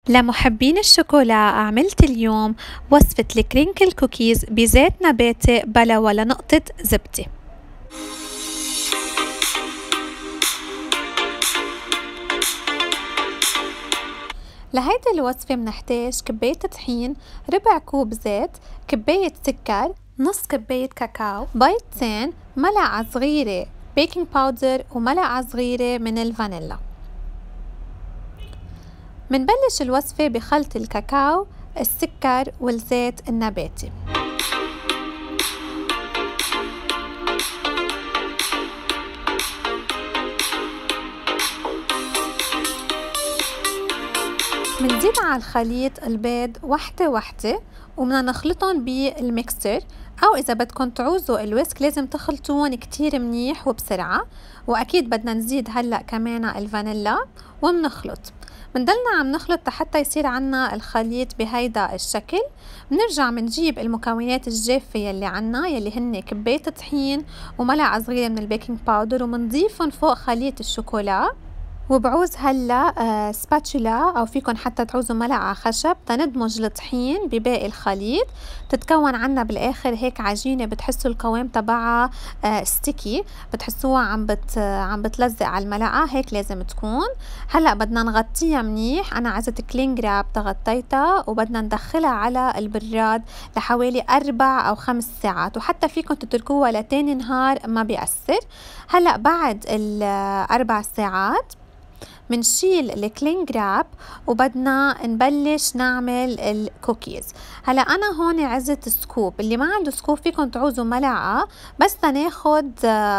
لمحبين الشوكولا عملت اليوم وصفة الكرينكل كوكيز بزيت نباتي بلا ولا نقطة زبدة. لهيدي الوصفة منحتاج كباية طحين، ربع كوب زيت، كباية سكر، نص كباية كاكاو، بيضتين، ملعقة صغيرة بيكنج باودر وملعقة صغيرة من الفانيلا. منبلش الوصفة بخلط الكاكاو، السكر والزيت النباتي. منزيد على الخليط البيض وحدة وحدة وبدنا نخلطهم بالميكسر، أو إذا بدكن تعوزوا الويسك لازم تخلطوهم كتير منيح وبسرعة. وأكيد بدنا نزيد هلأ كمان الفانيلا ومنخلط. منضلنا عم نخلط حتى يصير عنا الخليط بهيدا الشكل. بنرجع منجيب المكونات الجافة يلي عنا يلي هن كباية طحين وملعقة صغيرة من البيكنج باودر ومنضيفهم فوق خليط الشوكولا. وبعوز هلا سباتشولا او فيكن حتى تعوزوا ملعقة خشب تندمج الطحين بباقي الخليط. تتكون عنا بالاخر هيك عجينة بتحسوا القوام تبعها ستيكي، بتحسوها عم بتلزق على الملعقة، هيك لازم تكون. هلا بدنا نغطيها منيح، انا عزت كلينج راب تغطيتها وبدنا ندخلها على البراد لحوالي 4 أو 5 ساعات، وحتى فيكن تتركوها لتاني نهار ما بيأثر. هلا بعد ال4 ساعات منشيل الكلينج راب وبدنا نبلش نعمل الكوكيز. هلا انا هون عزت سكوب، اللي ما عنده سكوب فيكم تعوزوا ملعقة بس تناخد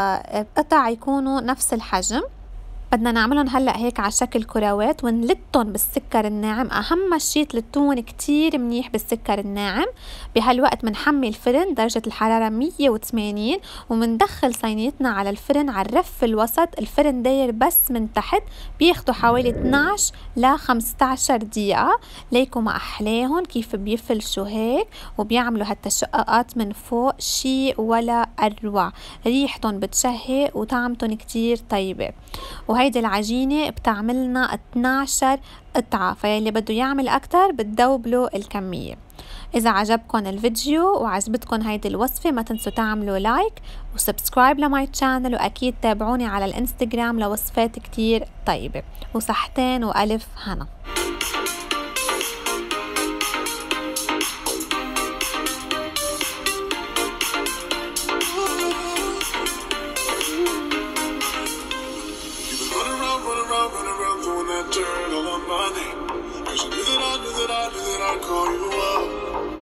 قطع يكونوا نفس الحجم. بدنا نعملهم هلا هيك على شكل كروات ونلتهم بالسكر الناعم. اهم شيء تلتون كتير منيح بالسكر الناعم. بهالوقت منحمي الفرن درجة الحرارة 180 ومندخل صينيتنا على الفرن على الرف الوسط. الفرن داير بس من تحت، بياخدوا حوالي 12 ل 15 دقيقة. ليكم ما احلاهم كيف بيفلشوا هيك وبيعملوا هالتشققات من فوق، شيء ولا اروع. ريحتهم بتشهي وطعمتهم كتير طيبة. وهيدي العجينة بتعملنا 12 قطعة، فيلي بده يعمل أكتر بتدوبلوا الكمية. إذا عجبكن الفيديو وعجبتكن هيدي الوصفة ما تنسوا تعملوا لايك وسبسكرايب لماي تشانل، وأكيد تابعوني على الانستغرام لوصفات كتير طيبة. وصحتين وألف هنا. Turn all on my name. 'Cause you knew that I knew that I knew that I'd call you.